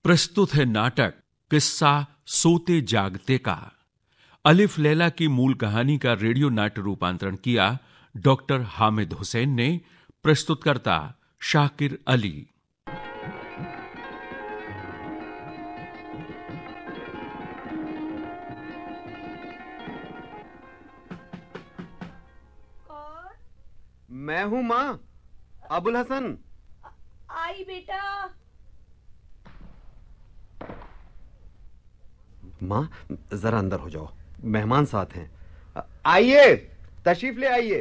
प्रस्तुत है नाटक किस्सा सोते जागते का। अलिफ लैला की मूल कहानी का रेडियो नाट्य रूपांतरण किया डॉक्टर हामिद हुसैन ने। प्रस्तुतकर्ता शाकिर अली। मैं हूं मां, अबुल हसन। आई बेटा। मां जरा अंदर हो जाओ, मेहमान साथ हैं। आइए, तशरीफ ले आइए।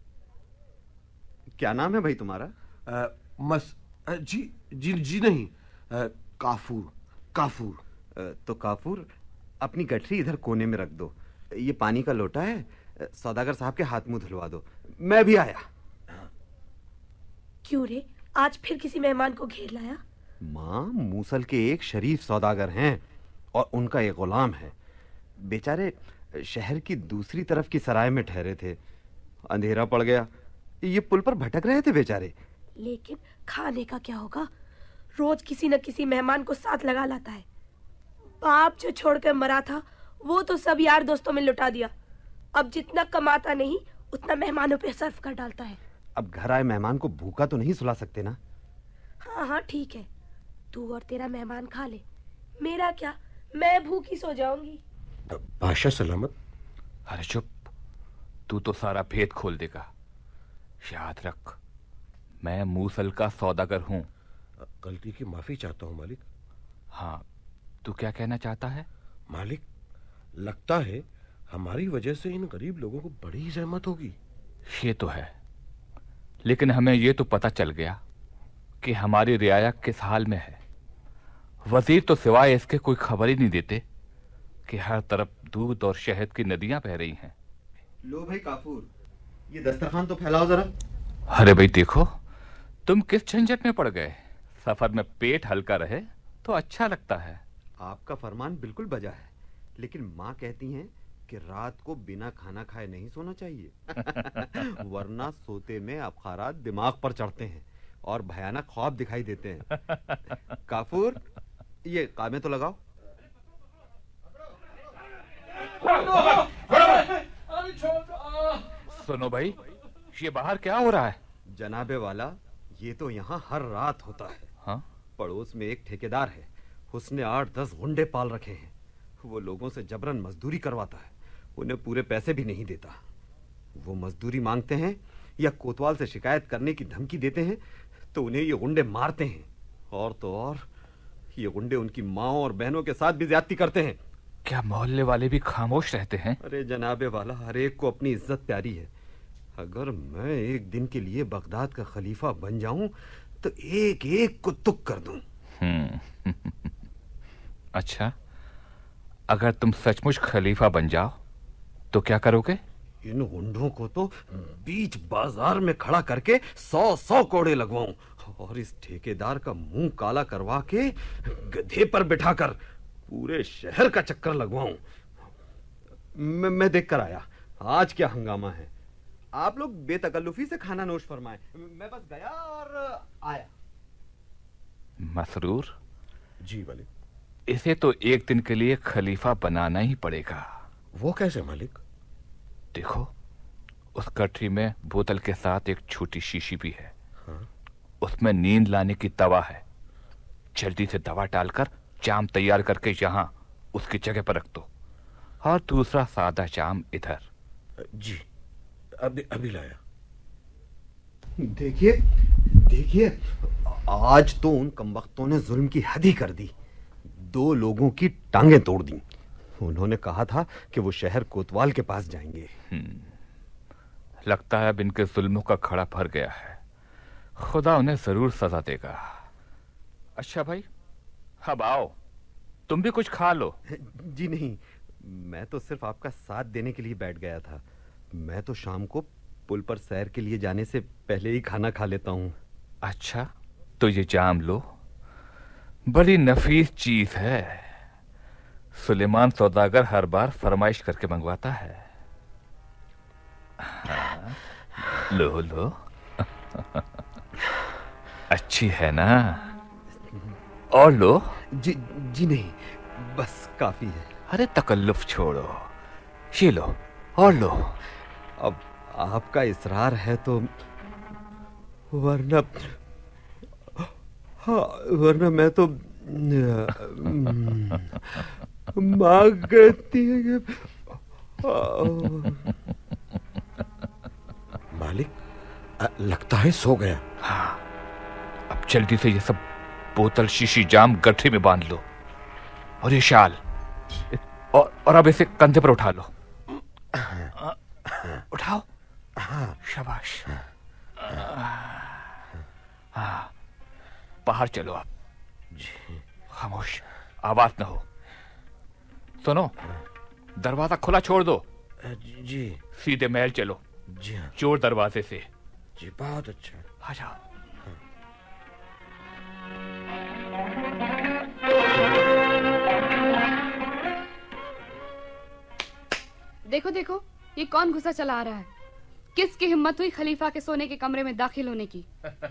क्या नाम है भाई तुम्हारा? जी जी जी नहीं, काफूर। काफूर। तो काफूर, अपनी गठरी इधर कोने में रख दो। ये पानी का लोटा है, सौदागर साहब के हाथ मुंह धुलवा दो। मैं भी आया। क्यों रे, आज फिर किसी मेहमान को घेर लाया? मां, मूसल के एक शरीफ सौदागर हैं और उनका एक गुलाम है। बेचारे शहर की दूसरी तरफ की सराय में ठहरे थे। अंधेरा पड़ गया, ये पुल पर भटक रहे थे बेचारे। लेकिन खाने का क्या होगा? रोज किसी न किसी मेहमान को साथ लगा लाता है। बाप जो छोड़कर मरा था वो तो सब यार दोस्तों में लुटा दिया। अब जितना कमाता नहीं उतना मेहमानों पे सर्फ कर डालता है। अब घर आए मेहमान को भूखा तो नहीं सुला सकते ना। हाँ ठीक है, तू और तेरा मेहमान खा ले, मेरा क्या, मैं भूखी सो जाऊंगी। बादशाह सलामत। अरे चुप, तू तो सारा भेद खोल देगा। याद रख, मैं मूसल का सौदागर हूं। गलती की माफी चाहता हूं मालिक। हाँ, तू क्या कहना चाहता है? मालिक, लगता है हमारी वजह से इन गरीब लोगों को बड़ी जहमत होगी। ये तो है, लेकिन हमें ये तो पता चल गया कि हमारी रियाया किस हाल में है। वजीर तो सिवाय इसके कोई खबर ही नहीं देते कि हर तरफ दूध और शहद की नदियां बह रही हैं। लो भाई काफूर, ये दस्तरखान तो फैलाओ जरा। अरे भाई देखो, तुम किस झंझट में पड़ गए। सफर में पेट हल्का रहे तो अच्छा लगता है। आपका फरमान बिल्कुल बजा है, लेकिन माँ कहती हैं कि रात को बिना खाना खाए नहीं सोना चाहिए वरना सोते में अफखारात दिमाग पर चढ़ते हैं और भयानक ख्वाब दिखाई देते हैं। काफूर, ये कामें तो लगाओ। सुनो भाई, ये बाहर क्या हो रहा है? जनाबे वाला, ये तो यहाँ हर रात होता है। हाँ? पड़ोस में एक ठेकेदार है, उसने 8-10 गुंडे पाल रखे हैं। वो लोगों से जबरन मजदूरी करवाता है, उन्हें पूरे पैसे भी नहीं देता। वो मजदूरी मांगते हैं या कोतवाल से शिकायत करने की धमकी देते हैं तो उन्हें ये गुंडे मारते हैं। और तो और ये गुंडे उनकी माँ और बहनों के साथ भी ज्यादती करते हैं। क्या मोहल्ले वाले भी खामोश रहते हैं? अरे जनाबे वाला, हर एक को अपनी इज्जत प्यारी है। अगर मैं एक दिन के लिए बगदाद का खलीफा बन जाऊं तो एक एक को तुक कर दूं। अच्छा, अगर तुम सचमुच खलीफा बन जाओ तो क्या करोगे? इन गुंडों को तो बीच बाजार में खड़ा करके 100 कोड़े लगवाऊं और इस ठेकेदार का मुंह काला करवा के गधे पर बिठाकर पूरे शहर का चक्कर लगवाऊं। मैं देख कर आया आज क्या हंगामा है। आप लोग बेतकल्लुफी से खाना नोश फरमाएं, मैं बस गया और आया। मसरूर जी मालिक। इसे तो एक दिन के लिए खलीफा बनाना ही पड़ेगा। वो कैसे मालिक? देखो, उस गठरी में बोतल के साथ एक छोटी शीशी भी है। हाँ? उसमें नींद लाने की दवा है। जल्दी से दवा डालकर जाम तैयार करके यहाँ उसकी जगह पर रख दो, और दूसरा सादा जाम इधर। जी, अभी लाया। देखिए देखिए, आज तो उन कमबख्तों ने जुल्म की हद ही कर दी। 2 लोगों की टांगें तोड़ दी। उन्होंने कहा था कि वो शहर कोतवाल के पास जाएंगे। लगता है अब इनके जुल्मों का खड़ा भर गया है। खुदा उन्हें जरूर सजा देगा। अच्छा भाई, अब आओ, तुम भी कुछ खा लो। जी नहीं, मैं तो सिर्फ आपका साथ देने के लिए बैठ गया था। मैं तो शाम को पुल पर सैर के लिए जाने से पहले ही खाना खा लेता हूँ। अच्छा, तो ये जाम लो, बड़ी नफीस चीज है। सुलेमान सौदागर हर बार फरमाइश करके मंगवाता है। हाँ, लो लो। अच्छी है ना? और लो। जी जी नहीं, बस काफी है। अरे तकल्लुफ छोड़ो, ये लो और लो। अब आपका इसरार है तो, वरना हाँ, वरना मैं तो माँ कहती है कि मालिक, लगता है सो गया। हाँ, अब जल्दी से ये सब बोतल, शीशी, जाम गठरी में बांध लो, और ये शाल, और अब इसे कंधे पर उठा लो। उठाओ। शाबाश। हाँ, बाहर चलो आप। खामोश, आवाज न हो। सुनो, दरवाजा खुला छोड़ दो। जी सीधे महल चलो। जी हाँ चोर दरवाजे से। जी, बहुत अच्छा। आ जाओ। देखो देखो, ये कौन घुसा चला आ रहा है? किसकी हिम्मत हुई खलीफा के सोने के कमरे में दाखिल होने की?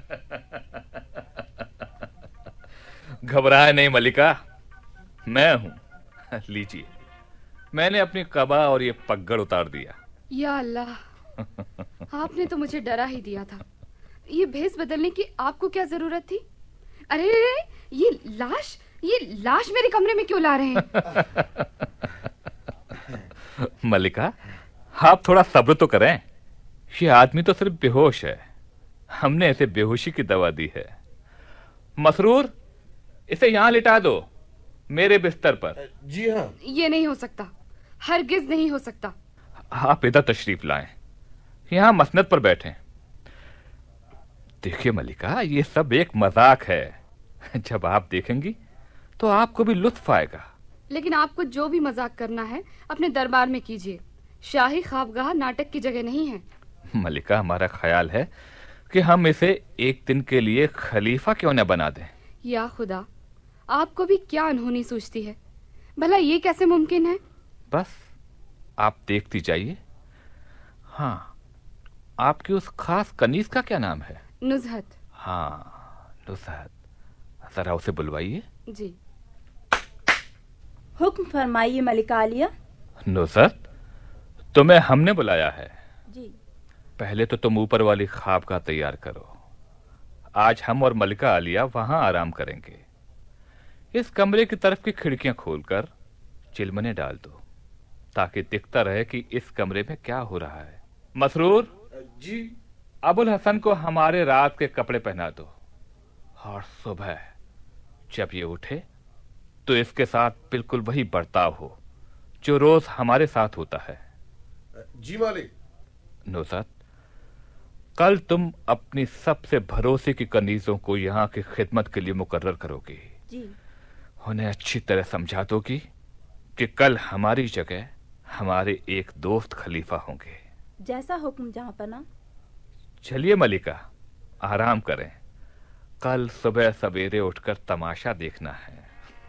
घबराए नहीं मलिका, मैं हूं। लीजिए, मैंने अपनी कबा और ये पगड़ उतार दिया। या अल्लाह, आपने तो मुझे डरा ही दिया था। ये भेस बदलने की आपको क्या जरूरत थी? अरे ये लाश मेरे कमरे में क्यों ला रहे हैं? मलिका, आप थोड़ा सब्र तो करें। ये आदमी तो सिर्फ बेहोश है, हमने इसे बेहोशी की दवा दी है। मसरूर, इसे यहां लिटा दो, मेरे बिस्तर पर। जी हाँ। ये नहीं हो सकता, हरगिज नहीं हो सकता। आप इधर तशरीफ लाएं, यहां मसनद पर बैठें। देखिए मलिका, ये सब एक मजाक है। जब आप देखेंगी तो आपको भी लुत्फ आएगा। लेकिन आपको जो भी मजाक करना है अपने दरबार में कीजिए। शाही ख्वाबगाह नाटक की जगह नहीं है। मलिका, हमारा ख्याल है कि हम इसे एक दिन के लिए खलीफा क्यों न बना दें। या खुदा, आपको भी क्या अनहोनी सूझती है? भला ये कैसे मुमकिन है? बस आप देखती जाइए। हाँ, आपकी उस खास कनीज का क्या नाम है? नुज़हत। हाँ, नुज़हत, जरा उसे बुलवाइए। जी। हुक्म फरमाइए मलिका आलिया। नुज़हत, तुम्हें हमने बुलाया है। जी। पहले तो तुम ऊपर वाली ख्वाबगाह तैयार करो। आज हम और मलिका आलिया वहां आराम करेंगे। इस कमरे की तरफ की खिड़कियां खोलकर चिलमने डाल दो, ताकि दिखता रहे कि इस कमरे में क्या हो रहा है। मसरूर जी। अबुल हसन को हमारे रात के कपड़े पहना दो, और सुबह जब ये उठे तो इसके साथ बिल्कुल वही बर्ताव हो जो रोज हमारे साथ होता है। जी मालिक। नुज़हत, कल तुम अपनी सबसे भरोसे की कनीजों को यहाँ की खिदमत के लिए मुकर्रर करोगी। जी। उन्हें अच्छी तरह समझा दोगी कि कल हमारी जगह हमारे एक दोस्त खलीफा होंगे। जैसा हुक्म जहाँपना। चलिए मलिका, आराम करें। कल सुबह सवेरे उठकर तमाशा देखना है।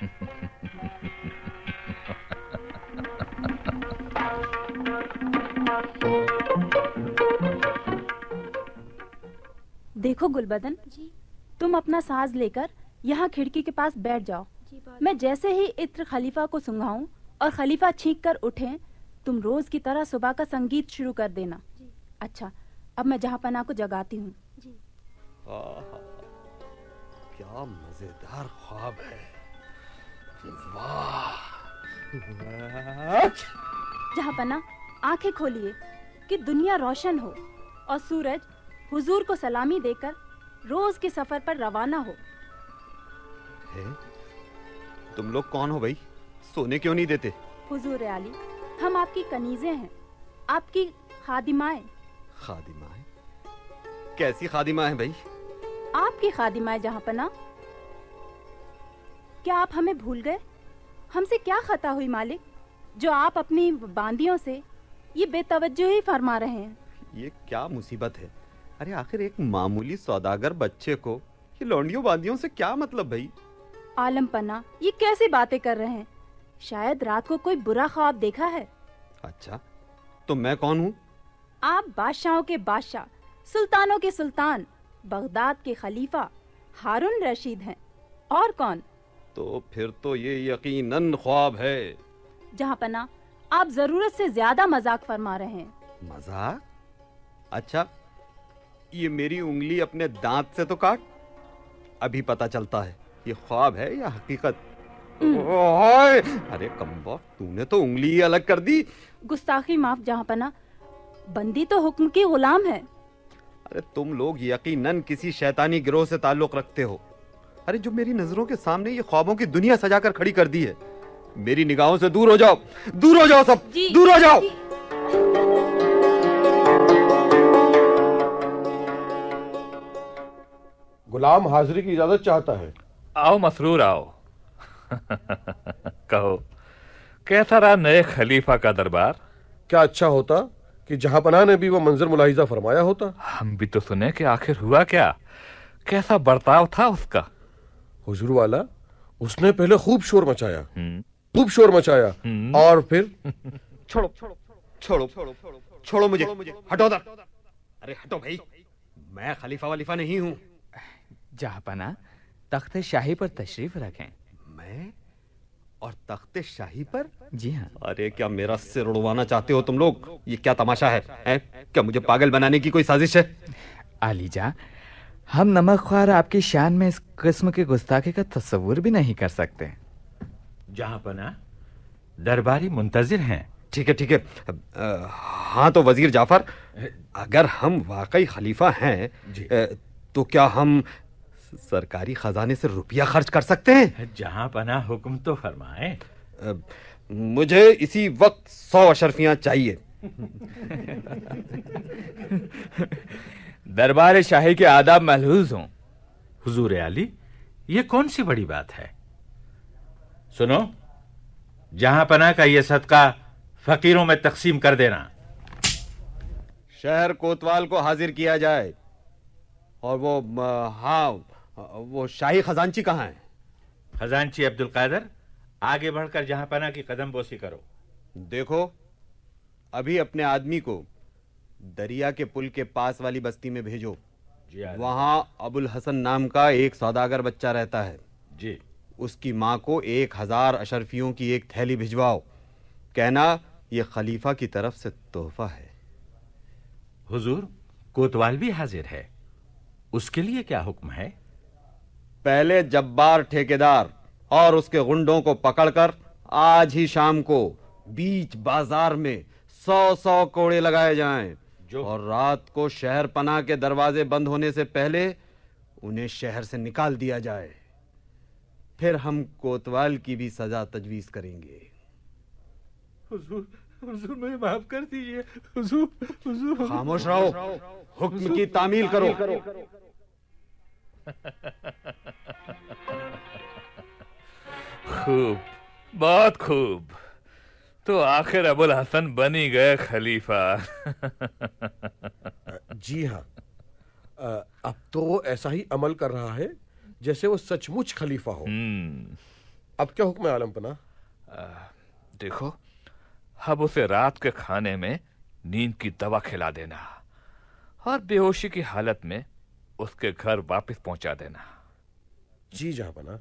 देखो गुलबदन जी, तुम अपना साज लेकर यहाँ खिड़की के पास बैठ जाओ। मैं जैसे ही इत्र खलीफा को सुंघाऊं और खलीफा छींक कर उठें, तुम रोज की तरह सुबह का संगीत शुरू कर देना। अच्छा, अब मैं जहाँपना को जगाती हूँ। क्या मजेदार ख्वाब है। वाह। जहाँपना, आंखें खोलिए कि दुनिया रोशन हो और सूरज हुजूर को सलामी देकर रोज के सफर पर रवाना हो। तुम लोग कौन हो भाई? सोने क्यों नहीं देते? हुजूर आली, हम आपकी कनीजें हैं, आपकी खादिमाएं। खादिमाएं? कैसी खादिमाएं भाई? आपकी खादिमाएं जहाँपना। क्या आप हमें भूल गए? हमसे क्या खता हुई मालिक, जो आप अपनी बांदियों से ये बेतवज्जोही फरमा रहे हैं? ये क्या मुसीबत है? अरे आखिर एक मामूली सौदागर बच्चे को ये लौंडियों बांदियों से क्या मतलब भाई? आलम पन्ना, ये कैसी बातें कर रहे हैं? शायद रात को कोई बुरा ख्वाब देखा है। अच्छा, तो मैं कौन हूँ? आप बादशाहों के बादशाह, सुल्तानों के सुल्तान, बगदाद के खलीफा हारून रशीद हैं। और कौन? तो फिर तो ये यकीनन ख्वाब है। जहाँपना, आप जरूरत से ज्यादा मजाक फरमा रहे हैं। मजाक? अच्छा, ये मेरी उंगली अपने दांत से तो काट, अभी पता चलता है ये ख्वाब है या हकीकत। ओए, अरे कम्बख्त, तूने तो उंगली ही अलग कर दी। गुस्ताखी माफ जहाँपना, बंदी तो हुक्म की गुलाम है। अरे तुम लोग यकीनन किसी शैतानी गिरोह से ताल्लुक रखते हो। अरे जो मेरी नजरों के सामने ये ख्वाबों की दुनिया सजाकर खड़ी कर दी है, मेरी निगाहों से दूर हो जाओ, दूर हो जाओ सब, दूर हो जाओ। गुलाम हाजिरी की इजाजत चाहता है। आओ मसरूर आओ। कहो, कैसा रहा नए खलीफा का दरबार? क्या अच्छा होता कि जहाँपनाह ने भी वो मंजर मुलाहिजा फरमाया होता। हम भी तो सुने कि आखिर हुआ क्या, कैसा बर्ताव था उसका? हुजूर वाला, उसने पहले खूब शोर मचाया, खूब शोर मचाया, और फिर छोड़ो छोड़ो छोड़ो छोड़ो मुझे, हटो उधर। अरे हटो भाई, मैं खलीफा वलीफा नहीं हूँ। जहाँपना, तख्त शाही पर तशरीफ रखें। मैं? और तख्त शाही पर? जी हाँ। अरे क्या मेरा सिर उड़वाना चाहते हो तुम लोग? ये क्या तमाशा है? क्या मुझे पागल बनाने की कोई साजिश है? आलीजा, हम नमकख्वार आपकी शान में इस किस्म की गुस्ताखी का तस्वुर भी नहीं कर सकते। जहाँपना, दरबारी मुंतजिर हैं। ठीक है ठीक है। हाँ तो वजीर जाफर, अगर हम वाकई खलीफा हैं तो क्या हम सरकारी खजाने से रुपया खर्च कर सकते हैं? जहाँपना, हुक्म तो फरमाएं। मुझे इसी वक्त 100 अशरफियां चाहिए। दरबार शाही के आदाब महलूज हों। हुजूर आली, ये कौन सी बड़ी बात है? सुनो, जहाँपना का ये सदका फकीरों में तकसीम कर देना। शहर कोतवाल को हाजिर किया जाए। और वो हाँ, वो शाही खजांची कहाँ है? खजांची अब्दुल कादर, आगे बढ़कर जहाँपना की कदम बोसी करो। देखो, अभी अपने आदमी को दरिया के पुल के पास वाली बस्ती में भेजो। वहां अबुल हसन नाम का एक सौदागर बच्चा रहता है। जी। उसकी माँ को 1000 अशरफियों की एक थैली भिजवाओ। कहना ये खलीफा की तरफ से तोहफा है। हुजूर, कोतवाल भी हाजिर है, उसके लिए क्या हुक्म है? पहले जब्बार ठेकेदार और उसके गुंडों को पकड़कर आज ही शाम को बीच बाजार में 100 कोड़े लगाए जाएं, और रात को शहर पनाह के दरवाजे बंद होने से पहले उन्हें शहर से निकाल दिया जाए। फिर हम कोतवाल की भी सजा तजवीज करेंगे। हुजूर, हुजूर मुझे माफ कर दीजिए। हुजूर, हुजूर। खामोश रहो, हुक्म की तामील करो। खूब, बहुत खूब। तो आखिर अबुल हसन बन ही गए खलीफा। जी हाँ, अब तो ऐसा ही अमल कर रहा है जैसे वो सचमुच खलीफा हो। अब क्या हुक्म है आलमपना? देखो, अब उसे रात के खाने में नींद की दवा खिला देना और बेहोशी की हालत में उसके घर वापस पहुंचा देना। जी जहाँपना।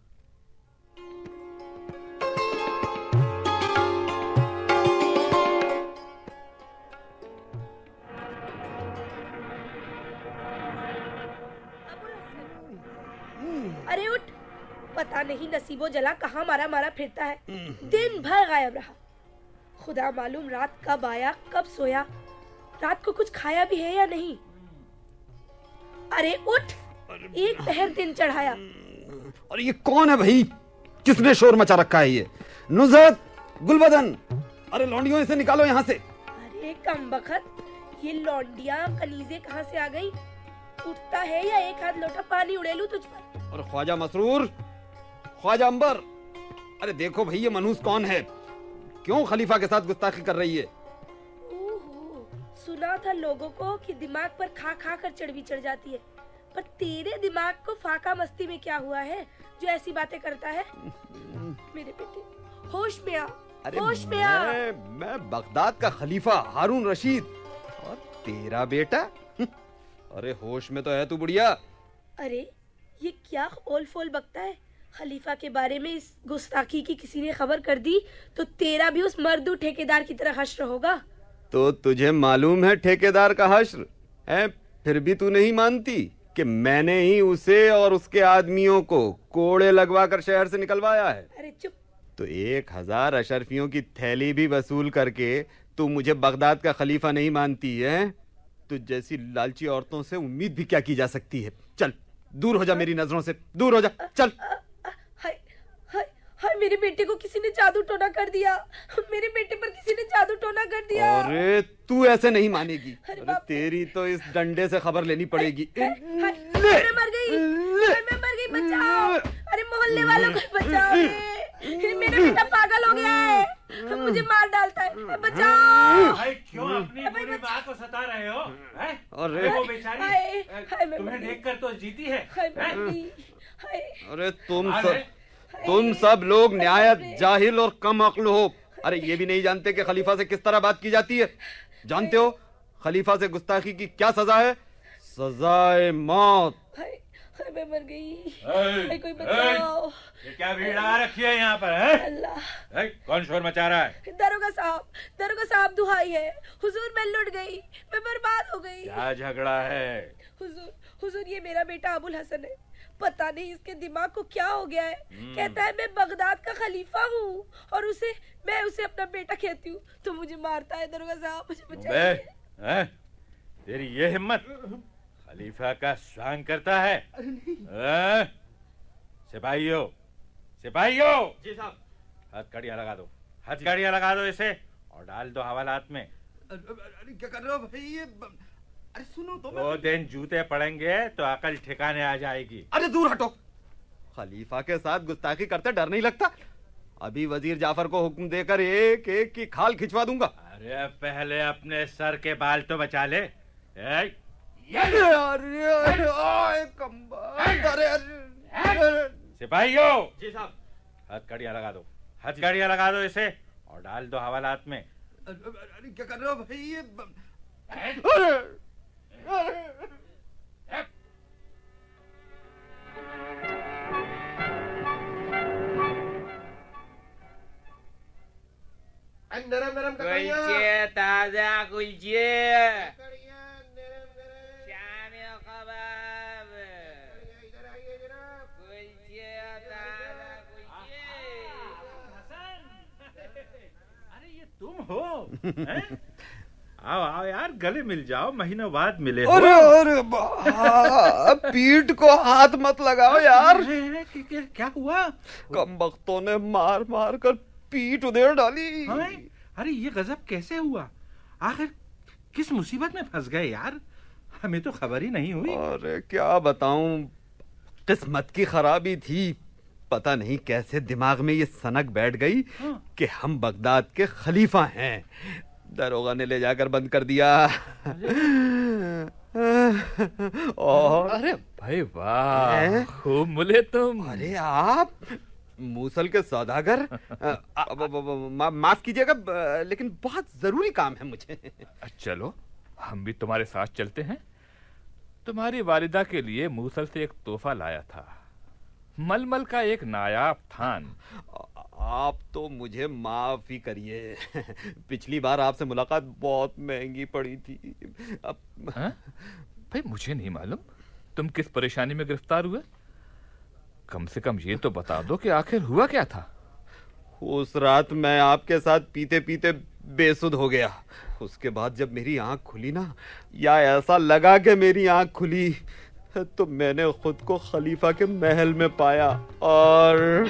अरे उठ, पता नहीं नसीबो जला कहाँ मारा मारा फिरता है। दिन भर गायब रहा। खुदा मालूम रात कब आया कब सोया, रात को कुछ खाया भी है या नहीं। अरे उठ, एक पहर दिन चढ़ाया। और ये कौन है भाई? किसने शोर मचा रखा है? ये नुज़रत, गुलबदन, अरे लौंडियों इसे निकालो यहाँ से। अरे कमबख्त, ये लौंडियां कनीजे कहाँ से आ गई? उठता है या एक हाथ लोटा पानी उड़ेलू तुझ पर। और ख्वाजा मसरूर, ख्वाजा अंबर, अरे देखो भाई ये मनहूस कौन है? क्यों खलीफा के साथ गुस्ताखी कर रही है? ओहो, सुना था लोगों को कि दिमाग पर खा खा कर चर्बी चढ़ जाती है, पर तेरे दिमाग को फाका मस्ती में क्या हुआ है जो ऐसी बातें करता है? मेरे बेटे, होश में आ, होश में आ। मैं बगदाद का खलीफा हारून रशीद, और तेरा बेटा? अरे होश में तो है तू बुढ़िया। अरे ये क्या ओल फोल बकता है? खलीफा के बारे में इस गुस्ताखी की किसी ने खबर कर दी तो तेरा भी उस मर्दू ठेकेदार की तरह हश्र होगा। तो तुझे मालूम है ठेकेदार का हश्र है, फिर भी तू नहीं मानती कि मैंने ही उसे और उसके आदमियों को कोड़े लगवा कर शहर से निकलवाया है। अरे चुप। तो 1000 अशरफियों की थैली भी वसूल करके तू मुझे बगदाद का खलीफा नहीं मानती है? तुझ जैसी लालची औरतों से उम्मीद भी क्या की जा सकती है। चल दूर हो जा, मेरी नजरों से दूर हो जा, चल। हाय हाय हाय, मेरे बेटे को किसी ने जादू टोना कर दिया, मेरे बेटे पर किसी ने जादू टोना कर दिया। अरे तू ऐसे नहीं मानेगी। अरे तेरी तो इस डंडे से खबर लेनी पड़ेगी। मैं मर गई, मैं मर गई, बचाओ। अरे मोहल्ले वालों को बचाओ, मेरा बेटा पागल हो गया है, मुझे मार डालता है, बचाओ। भाई क्यों अपनी बुरी माँ को सता रहे हो? अरे वो बेचारी तुम्हें देखकर तो जीती है। अरे तुम सब लोग निहायत जाहिल और कम अक्ल हो। अरे ये भी नहीं जानते कि खलीफा से किस तरह बात की जाती है? जानते हो खलीफा से गुस्ताखी की क्या सजा है? सजाए मौत। मैं मर गई, कोई बचाओ। ये क्या भीड़ आ रखी है यहाँ पर है? अल्लाह, कौन शोर मचा रहा है? दरोगा साहब दुहाई है, हुजूर मैं लुट गई, मैं बर्बाद हो गई। क्या झगड़ा है? हुजूर ये मेरा बेटा अबुल हसन है, पता नहीं इसके दिमाग को क्या हो गया है। कहता है मैं बगदाद का खलीफा हूँ और मैं उसे अपना बेटा कहती हूँ तो मुझे मारता है। दरोगा साहब मुझे बचाइए। तेरी ये हिम्मत, खलीफा का स्वांग करता है? सिपाहियों जी साहब। हथकड़ियाँ लगा दो इसे और डाल दो हवालात में। अरे क्या कर रहे हो भाई? ये अरे सुनो तो। 2 दिन जूते पड़ेंगे तो अकल ठिकाने आ जाएगी। अरे दूर हटो। खलीफा के साथ गुस्ताखी करते डर नहीं लगता? अभी वजीर जाफर को हुक्म देकर एक एक की खाल खिंचवा दूंगा। अरे पहले अपने सर के बाल तो बचा ले। सिपाहियों जी साहब। हथकड़ियाँ लगा दो इसे और डाल दो हवालात में। अरे क्या कर रहे हो भाई? ये नरम कुलचे, ताजा कुलचे, शामी कबाब, कुलचे, ताजा कुलचे। अरे ये तुम हो? आओ यार, गले मिल जाओ, महीनों बाद मिले हो। अरे पीठ को हाथ मत लगाओ यार। क्या हुआ? कम वक्तों ने मार मार कर पीठ उधेड़ डाली। अरे ये गजब कैसे हुआ? आखिर किस मुसीबत में फंस गए यार? हमें तो खबर ही नहीं हुई। अरे क्या बताऊं, किस्मत की खराबी थी। पता नहीं कैसे दिमाग में ये सनक बैठ गई कि हम बगदाद के खलीफा हैं। दरोगा ने ले जाकर बंद कर दिया। और अरे भाई वाह, खूब मिले तुम। अरे आप मूसल के सौदागर। माफ कीजिएगा, लेकिन बहुत जरूरी काम है मुझे। चलो हम भी तुम्हारे साथ चलते हैं। तुम्हारी वालिदा के लिए मूसल से एक तोहफा लाया था, मलमल का एक नायाब थान। आप तो मुझे माफ ही करिए। पिछली बार आपसे मुलाकात बहुत महंगी पड़ी थी। अब भाई मुझे नहीं मालूम तुम किस परेशानी में गिरफ्तार हुए। कम से कम ये तो बता दो कि आखिर हुआ क्या था। उस रात मैं आपके साथ पीते पीते बेसुध हो गया। उसके बाद जब मेरी आंख खुली ना, या ऐसा लगा कि मेरी आंख खुली, तो मैंने खुद को खलीफा के महल में पाया। और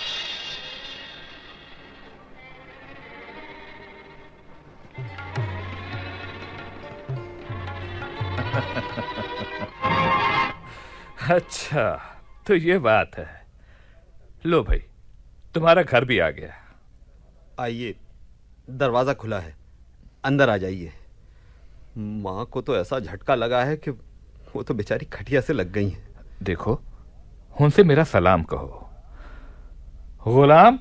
अच्छा तो ये बात है। लो भाई, तुम्हारा घर भी आ गया। आइए, दरवाजा खुला है, अंदर आ जाइए। माँ को तो ऐसा झटका लगा है कि वो तो बेचारी खटिया से लग गई हैं। देखो, उनसे मेरा सलाम कहो। गुलाम।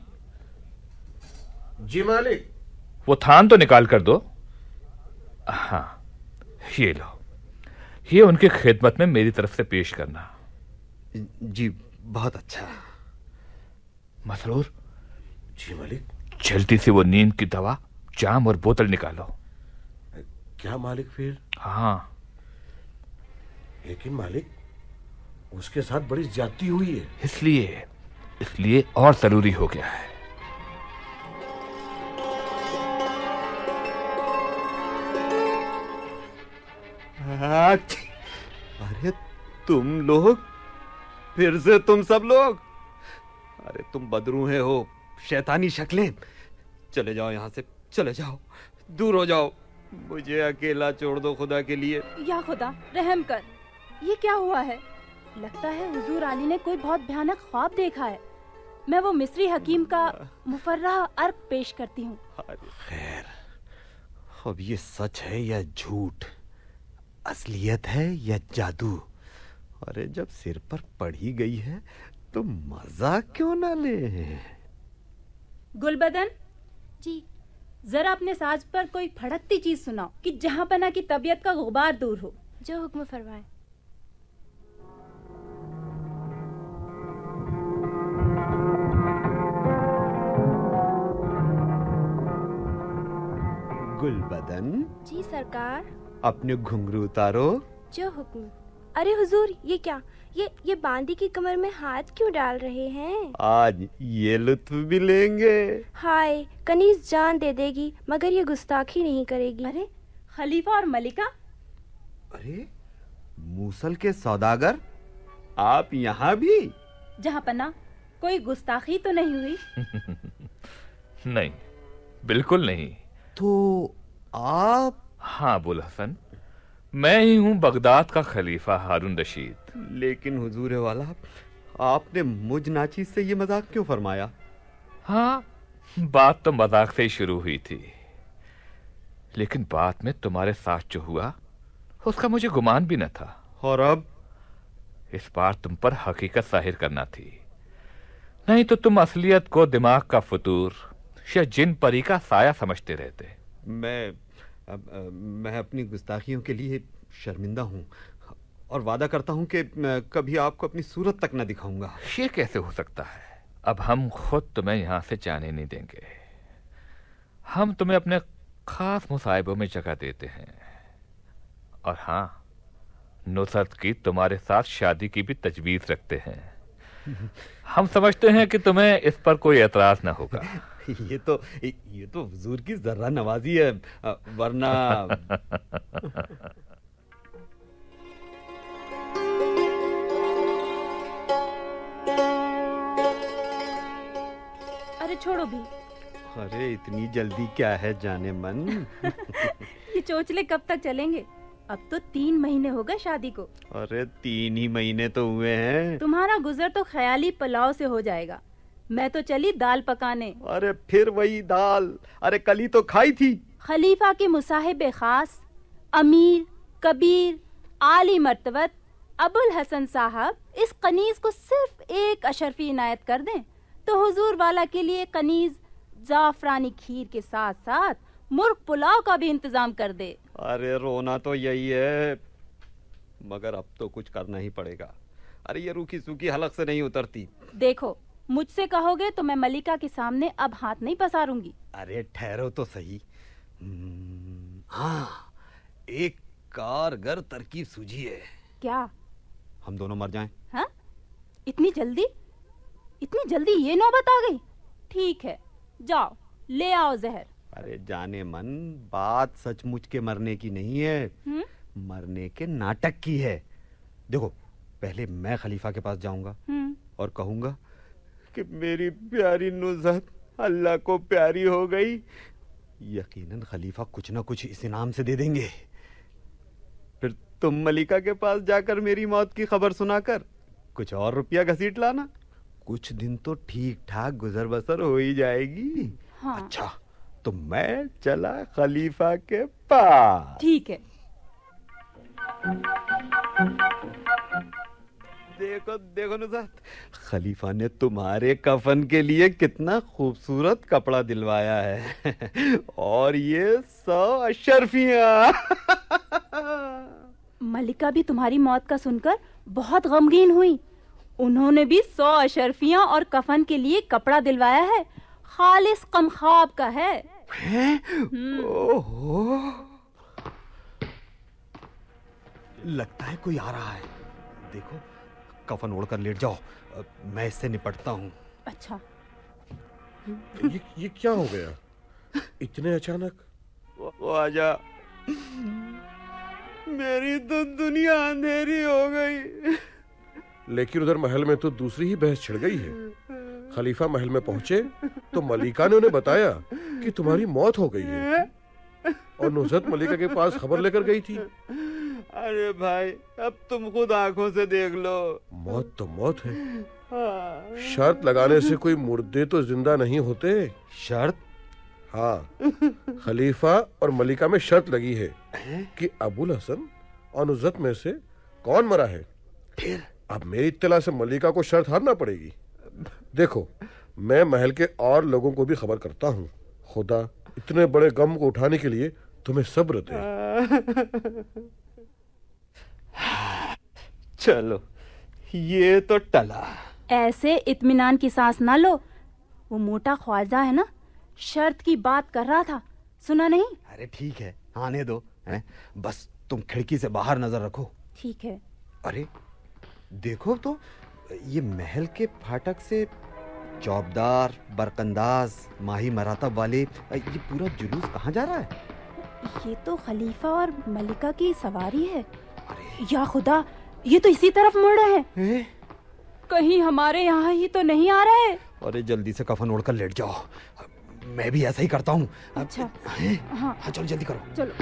जी मालिक। वो थान तो निकाल कर दो। हाँ, ये लो, ये उनकी खिदमत में मेरी तरफ से पेश करना। जी बहुत अच्छा। मसरूर, जी मालिक। जल्दी से वो नींद की दवा, जाम और बोतल निकालो। क्या मालिक फिर? हाँ, लेकिन मालिक उसके साथ बड़ी ज्यादती हुई है। इसलिए और जरूरी हो गया है। अरे तुम लोग, फिर से तुम सब लोग, अरे तुम बदरूहे हो, शैतानी शक्लें। चले जाओ यहाँ से, चले जाओ, दूर हो जाओ, मुझे अकेला छोड़ दो खुदा के लिए। या खुदा रहम कर, ये क्या हुआ है? लगता है हुजूर आली ने कोई बहुत भयानक ख्वाब देखा है। मैं वो मिस्री हकीम का मुफर्रा अर्क पेश करती हूँ। खैर, अब ये सच है या झूठ, असलियत है या जादू? अरे जब सिर पर पड़ी गई है तो मजा क्यों ना ले? गुलबदन जी। जरा अपने साज पर कोई फड़कती चीज सुनाओ कि जहाँ पना की तबीयत का गुबार दूर हो। जो हुक्म फरमाए। गुलबदन, जी सरकार। अपने घुंघरू उतारो। जो हुक्म। अरे हुजूर, ये क्या, ये बांदी की कमर में हाथ क्यों डाल रहे हैं? आज ये लुत्फ भी लेंगे। हाय, कनीज जान दे देगी मगर ये गुस्ताखी नहीं करेगी। अरे खलीफा और मलिका। अरे मूसल के सौदागर, आप यहाँ भी? जहाँ पना कोई गुस्ताखी तो नहीं हुई? नहीं, बिल्कुल नहीं। तो आप? हाँ बुल हसन, मैं ही हूँ बगदाद का खलीफा हारून रशीद। लेकिन हुजूर वाला, आपने मुझ नाचीज से ये मजाक क्यों फरमाया? हाँ, बात तो मजाक से ही शुरू हुई थी, लेकिन बाद में तुम्हारे साथ जो हुआ उसका मुझे गुमान भी न था। और अब? इस बार तुम पर हकीकत जाहिर करना थी, नहीं तो तुम असलियत को दिमाग का फतूर या जिन परी का साया समझते रहते। मैं अपनी गुस्ताखियों के लिए शर्मिंदा हूँ और वादा करता हूँ कि कभी आपको अपनी सूरत तक न दिखाऊंगा। ये कैसे हो सकता है? अब हम खुद तुम्हें यहाँ से जाने नहीं देंगे। हम तुम्हें अपने खास मुसाहिबों में जगह देते हैं, और हाँ, नुसरत की तुम्हारे साथ शादी की भी तजवीज रखते हैं। हम समझते हैं कि तुम्हें इस पर कोई एतराज न होगा। ये तो हुजूर की जर्रा नवाजी है, वरना अरे छोड़ो भी। अरे इतनी जल्दी क्या है जाने मन? ये चोचले कब तक चलेंगे? अब तो 3 महीने हो गए शादी को। अरे 3 ही महीने तो हुए हैं। तुम्हारा गुजर तो ख्याली पुलाव से हो जाएगा। मैं तो चली दाल पकाने। अरे फिर वही दाल? अरे कल ही तो खाई थी। खलीफा के मुसाहिब खास, अमीर, कबीर, आली मर्तबत अबुल हसन साहब इस कनीज को सिर्फ एक अशरफी इनायत कर दें तो हुजूर वाला के लिए कनीज जाफरानी खीर के साथ साथ मुर्ग पुलाव का भी इंतजाम कर दे। अरे रोना तो यही है, मगर अब तो कुछ करना ही पड़ेगा। अरे ये रूखी सूखी हलक से नहीं उतरती। देखो, मुझसे कहोगे तो मैं मलिका के सामने अब हाथ नहीं पसारूंगी। अरे ठहरो तो सही। हाँ, एक कारगर तरकीब सूझी है। क्या? हम दोनों मर जाएं। हाँ? इतनी जल्दी? इतनी जल्दी ये नौबत आ गई? ठीक है, जाओ ले आओ जहर। अरे जाने मन, बात सचमुच के मरने की नहीं है, मरने के नाटक की है। देखो, पहले मैं खलीफा के पास जाऊंगा और कहूंगा कि मेरी प्यारी नुज़हत अल्लाह को प्यारी हो गई। यकीनन खलीफा कुछ ना कुछ इस इनाम से दे देंगे। फिर तुम मलिका के पास जाकर मेरी मौत की खबर सुनाकर कुछ और रुपया घसीट लाना। कुछ दिन तो ठीक ठाक गुजर बसर हो ही जाएगी। हाँ। अच्छा, तो मैं चला खलीफा के पास। ठीक है। देखो देखो नुज़हत, खलीफा ने तुम्हारे कफन के लिए कितना खूबसूरत कपड़ा दिलवाया है और ये 100 अशरफियां। मलिका भी तुम्हारी मौत का सुनकर बहुत गमगीन हुई। उन्होंने भी 100 अशरफियां और कफन के लिए कपड़ा दिलवाया है, खालिस कमख्वाब का है। ओहो, लगता है कोई आ रहा है। देखो, कफन ओढ़कर लेट जाओ, मैं इससे निपटता हूँ। अच्छा, ये क्या हो गया इतने अचानक? वो आजा, मेरी तो दुनिया अंधेरी हो गई। लेकिन उधर महल में तो दूसरी ही बहस छिड़ गई है। खलीफा महल में पहुंचे तो मलिका ने उन्हें बताया कि तुम्हारी मौत हो गई है, और नुसरत मलिका के पास खबर लेकर गई थी। अरे भाई, अब तुम खुद आंखों से देख लो। मौत तो मौत है। शर्त लगाने से कोई मुर्दे तो जिंदा नहीं होते। शर्त? हाँ, खलीफा और मलिका में शर्त लगी है कि अबुल हसन और नुसरत में से कौन मरा है। फिर अब मेरी इत्तला से मलिका को शर्त हारना पड़ेगी। देखो, मैं महल के और लोगों को भी खबर करता हूँ। खुदा इतने बड़े गम को उठाने के लिए तुम्हें सब्र दे। चलो, ये तो टला। ऐसे इत्मीनान की सांस ना लो। वो मोटा ख्वाजा है ना, शर्त की बात कर रहा था, सुना नहीं? अरे ठीक है, आने दो है? बस तुम खिड़की से बाहर नजर रखो। ठीक है। अरे देखो तो, ये महल के फाटक से चौबदार, बरकंदाज, माही मरातब वाले, ये पूरा जुलूस कहाँ जा रहा है? ये तो खलीफा और मलिका की सवारी है। अरे या खुदा, ये तो इसी तरफ मुड़ रहे हैं। ए? कहीं हमारे यहाँ ही तो नहीं आ रहे? अरे जल्दी से कफन ओढ़कर लेट जाओ, मैं भी ऐसा ही करता हूँ। अच्छा, हाँ, चलो जल्दी करो। चलो।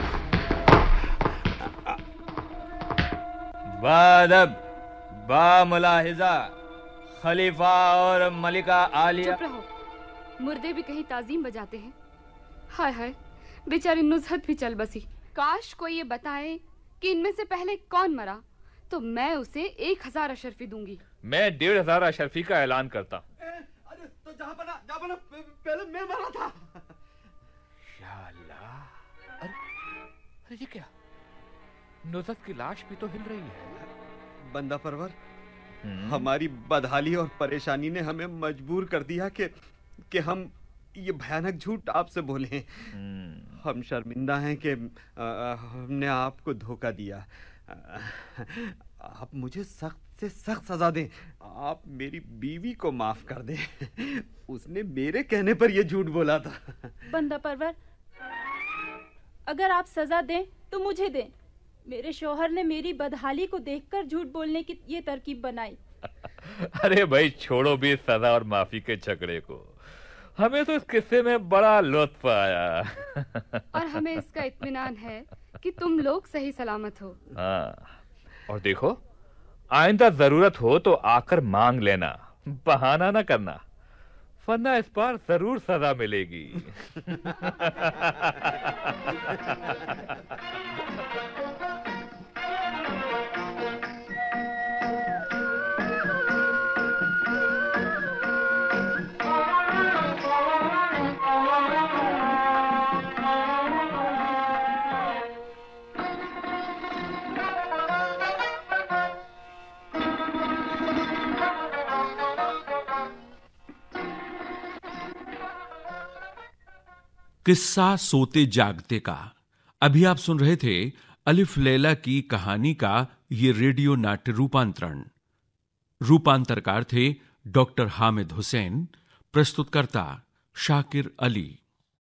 बादब, बा मुलाहिजा, खलीफा और मलिका आलिया। चुप रहो, मुर्दे भी कहीं ताजीम बजाते हैं। हाय हाय, बेचारी नुज़हत भी चल बसी। काश कोई ये बताए कि इनमें से पहले कौन मरा, तो मैं उसे 1000 अशरफी दूंगी। मैं 1500 अशरफी का ऐलान करता हूँ। अरे तो जहाँ बना पहले मैं मरा था। या अल्लाह, अरे ये क्या? नुज़हत की लाश भी तो हिल रही है। बंदा परवर, हमारी बदहाली और परेशानी ने हमें मजबूर कर दिया कि हम ये भयानक झूठ आपसे बोले। हम शर्मिंदा हैं कि हमने आपको धोखा दिया। आप मुझे सख्त से सख्त सजा दें। आप मेरी बीवी को माफ कर दें। उसने मेरे कहने पर यह झूठ बोला था। बंदा परवर, अगर आप सजा दें तो मुझे दें। मेरे शौहर ने मेरी बदहाली को देखकर झूठ बोलने की ये तरकीब बनाई। अरे भाई, छोड़ो भी सजा और माफी के झगड़े को। हमें तो इस किस्से में बड़ा लुत्फ आया। और हमें इसका इत्मीनान है कि तुम लोग सही सलामत हो। हाँ, और देखो, आइंदा जरूरत हो तो आकर मांग लेना, बहाना ना करना, वरना इस बार जरूर सजा मिलेगी। किस्सा सोते जागते का। अभी आप सुन रहे थे अलिफ लैला की कहानी का ये रेडियो नाट्य रूपांतरण। रूपांतरकार थे डॉक्टर हामिद हुसैन, प्रस्तुतकर्ता शाकिर अली।